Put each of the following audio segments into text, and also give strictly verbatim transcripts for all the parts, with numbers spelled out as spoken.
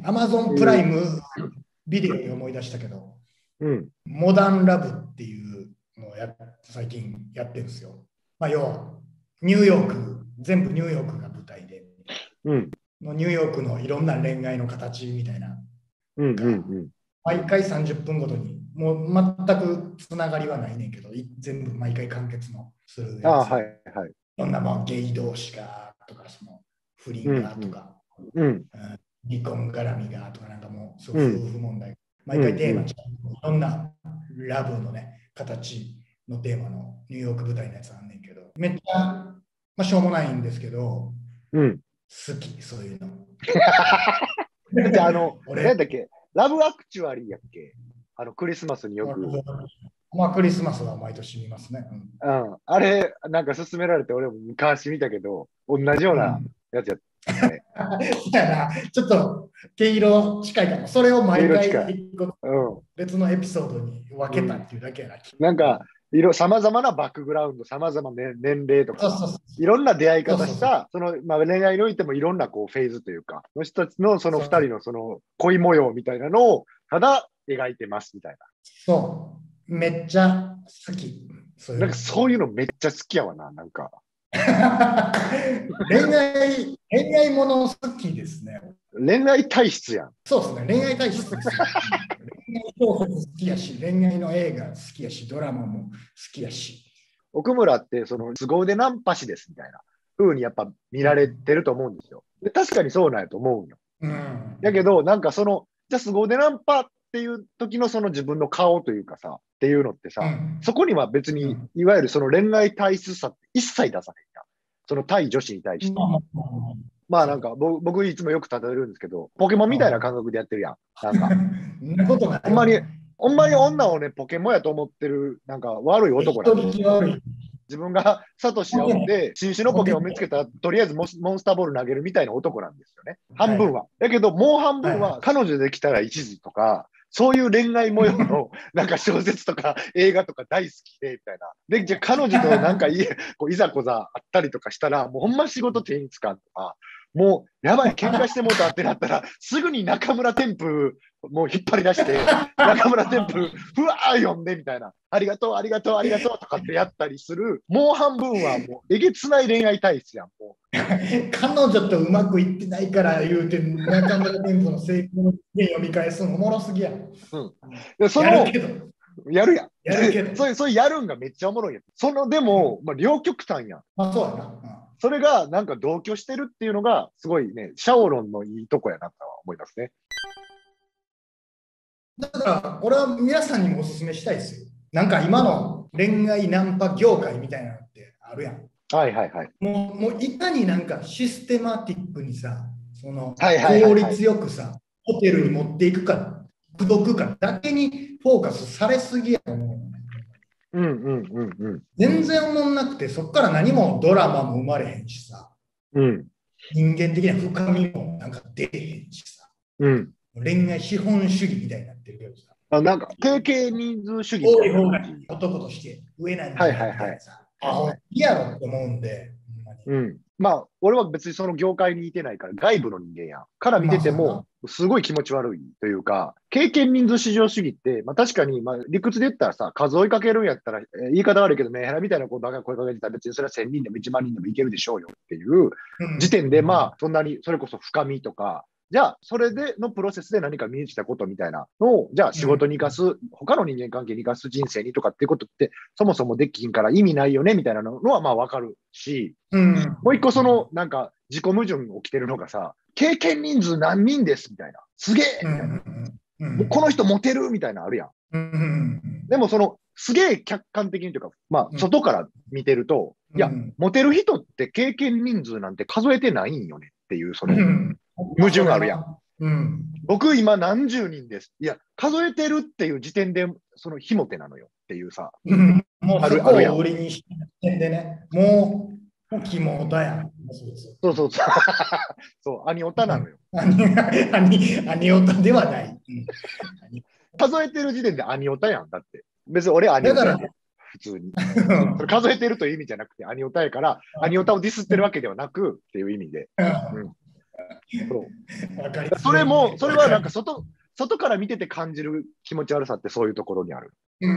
アマゾンプライムビデオで思い出したけど、 うん、 モダンラブっていうのをや最近やってるんですよ。まあ、要はニューヨーク、全部ニューヨークが舞台で、 うん、 のニューヨークのいろんな恋愛の形みたいな、 うん、うん、 毎回さんじゅっぷんごとに、もう全くつながりはないねんけど、全部毎回完結のするやつ。 ああ、はい、はい。 いろんなもんゲイ同士がとか、その不倫うん、 がとか、 うん、 うん、離婚絡みがとか、なんかもう、そううん、 夫婦問題。毎うん、 回テーマ違う。 うん。 いろんなラブのね、形のテーマのニューヨーク舞台のやつあんねんけど、めっちゃ、まあ、しょうもないんですけど、 うん。 好き、そういうの。 じゃあ、あの、 俺、 何だっけ、ラブアクチュアリーやっけ、あの、クリスマスによく。 まあ、クリスマスは毎年見ますね。 うん。あれ、なんか勧められて、俺も昔見たけど、同じようなやつやったね。 そうやな、ちょっと毛色近いかも。それを毎回色近い。 一個うん。 別のエピソードに分けたうん。 っていうだけやな。 なんか、いろ、様々なバックグラウンド、様々な年齢とかさ、 そうそうそう。 いろんな出会いそうそうそう。 方した、その、まあ、恋愛においてもいろんなこうフェーズというか、の人たちのそのそう二人のその恋模様みたいなのを、ただ描いてますみたいそう。めっちゃ好き。そういな。 うの。 なんかそういうのめっちゃ好きやわな、なんか。 恋愛、恋愛もの好きですね。 恋愛体質やん。 そうですね。恋愛体質ですよ。恋愛小説好きやし、恋愛の映画好きやし、ドラマも好きやし。 奥村って、その、凄腕ナンパ師ですみたいな風にやっぱ見られてると思うんですよ。で、確かにそうなんやと思うよ。 うん。 だけど、なんかその、じゃあ凄腕ナンパっていう時のその自分の顔というかさ、っていうのってさ、 うん。 そこには別に、 うん。 いわゆるその恋愛体質さって一切出さないんだ。その対女子に対して。 まあまあまあそまあなんか、ぼ僕いつもよく例えるんですけど、ポケモンみたいな感覚でやってるやん。なんか、 う。そんなことないわ。 ほんまに、ほんまに女をね、ポケモンやと思ってる、なんか悪い男なんですよ。 人聞き悪い。 自分がサトシや思って、新種のポケモン見つけたら、とりあえずモンモンスターボール投げるみたいな男なんですよね。半分は。だけど、もう半分はい。 は、彼女できたら一時とか、そういう恋愛模様の、なんか小説とか映画とか大好きで、みたいな。で、じゃあ彼女となんかいこういざこざあったりとかしたら、もうほんま仕事手につかんとか、もう、やばい、喧嘩してもうたってなったら、すぐに中村天風、もう引っ張り出して、中村天風、ふわー呼んでみたいな、ありがとう、ありがとう、ありがとうとかってやったりする、もう半分はもう、えげつない恋愛体質やん、も彼女とうまくいってないから言うて、中村天風の成功の件読み返すのおもろすぎやん。 う。うん。で、その、 やるけど、 やるやん。 やるけど。 それ、それやるんがめっちゃおもろいやん。その、でも、まあ、両極端やん。 まあそうやな。うんそれが、なんか同居してるっていうのが、すごいね、シャオロンのいいとこやなとは思いますね。 だから、俺は皆さんにもお勧めしたいですよ。なんか今の恋愛ナンパ業界みたいなのってあるやん。 はいはいはい。 もう、もういかになんかシステマティックにさ、そのはいはいはい、はい。 効率よくさ、ホテルに持っていくか、口説くかだけにフォーカスされすぎやと思う。 うんうんうんうん。 全然思んなくて、そこから何もドラマも生まれへんしさ、 うん。 人間的な深みもなんか出てへんしさ、 うん。 恋愛資本主義みたいになってるけどさ、 あ、なんか、経験人数主義みたいな多い方が感じ。 男として上なんはじゃないいはいはい。 みたいなさ、あ、ほんいやろって思うんで、ほんまにうん。まあ、俺は別にその業界にいてないから、外部の人間やん。から見ててまあそうやな。 も、すごい気持ち悪いというか、経験人数至上主義って、まあ確かに、まあ理屈で言ったらさ、数追いかけるんやったら、えー言い方悪いけど、メンヘラみたいな子ばっかり声かけてたら別にそれはせんにんでもいちまん人でもいけるでしょうよっていううん時点で、まあ、そんなに、それこそ深みとか、じゃあ、それでのプロセスで何か身についたことみたいなのを、じゃあ仕事に生かす、他の人間関係に生かす人生にとかっていうことって、そもそもできひんから意味ないよねみたいなのはまあわかるし、 うん、 もう一個その、なんか、自己矛盾起きてるのがさ、経験人数何人ですみたいな。すげえうみたいな。 ん、うん、 もうこの人モテるみたいなのあるやん。 うん、 でもその、すげえ客観的にというか、まあ、外から見てると、いや、モテる人って経験人数なんて数えてないんよねっていう、その、矛盾があるやん。 うん、 僕今何十人です。いや、数えてるっていう時点で、その、ひも手なのよっていうさ。 うん、もうあそこるあるやん。 を売りにしてんでね、もう、もう肝だやん。 そうそうそう。そう、アニオタなのよ。 アニアニアニオタではない。うん数えてる時点でアニオタやん。だって。別に俺アニオタやで。普通に。それ数えてるという意味じゃなくて、アニオタやから、アニオタをディスってるわけではなくっていう意味で。うん。 そうわかりづらいそれも、それはなんか外、外から見てて感じる気持ち悪さってそういうところにある。 うん。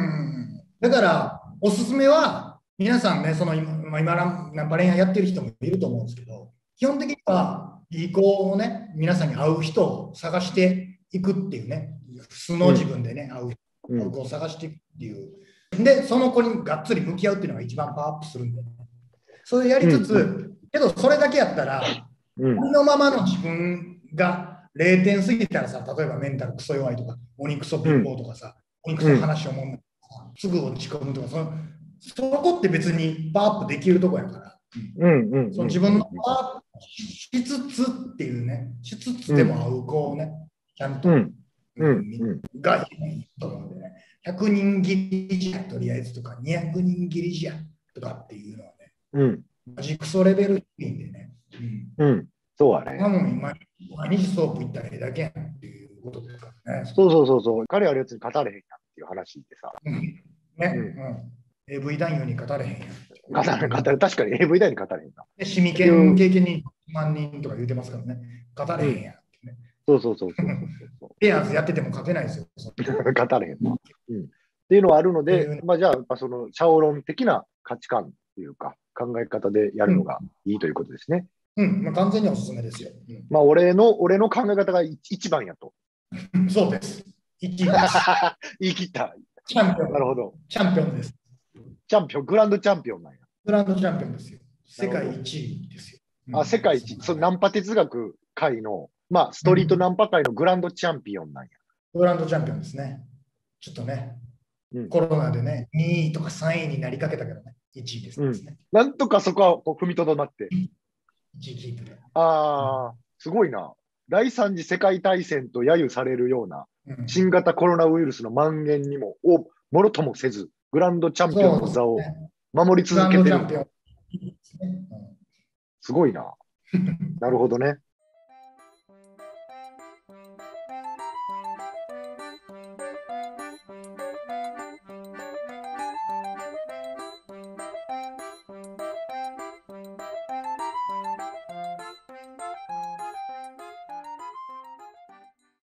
だから、おすすめは、皆さんね、その今、まあ、今ナンパ恋愛やってる人もいると思うんですけど、基本的には、いい子をね、皆さんに会う人を探していくっていうね、素の自分でね、会う、 うん会う子を探していくっていう。で、その子にがっつり向き合うっていうのが一番パワーアップするんでね。それやりつつ、 うんけどそれだけやったら、 うんありのままの自分がれいてん過ぎたらさ、例えばメンタルクソ弱いとか、鬼クソ貧乏とかさ、鬼クソ話をもんなすぐ落ち込むとか、そのそこって別にパワーアップできるとこやから、 うんうんその自分のパワーアップしつつっていうね、しつつでも会う子をね、ちゃんと、 うんうんうんがいいと思うんでね、ひゃくにん切りじゃとりあえずとか、にひゃくにん切りじゃとかっていうのはね、 うんマジクソレベル低いんでね。 うんうんそうはね。 多分今、毎日ソープ行ったらええだけやんっていうことですからね。 そうそうそうそう。彼はやつに語れへんやんっていう話でさ。 うんね、うん。エーブイ 男優に語れへんやん。 語れ語れ確かに エーブイ 代に語れへんな。 で、シミケン経験にいちまん人とか言うてますからね。語れへんやんってね。 そうそうそうそうそうペアーズやってても勝てないですよ。 語れへんな。うん。っていうのはあるので、まあじゃあ、やっぱその、シャオロン的な価値観っていうか、考え方でやるのがいいということですね。 うん、まあ、完全におすすめですよ。うんまあ、俺の、俺の考え方が一一番やと。 そうです。いちいです。 言い切った。 チャンピオン。 なるほど。 チャンピオンです。 チャンピオン、グランドチャンピオンなんや。 グランドチャンピオンですよ。世界一位ですよ。 あ、世界一、そのナンパ哲学界の、まあ、ストリートナンパ界のグランドチャンピオンなんや。 グランドチャンピオンですね。ちょっとね、 うんコロナでね、にいとかさんいになりかけたけどね、いちいですね。 うんなんとかそこはこう踏みとどまって。 いちいキープで。 ああ、すごいな。第三次世界大戦と揶揄されるようなうん新型コロナウイルスの蔓延にも、をもろともせず、グランドチャンピオンの座を守りグランド続けてる。 チャンピオンですね。 すごいな。なるほどね。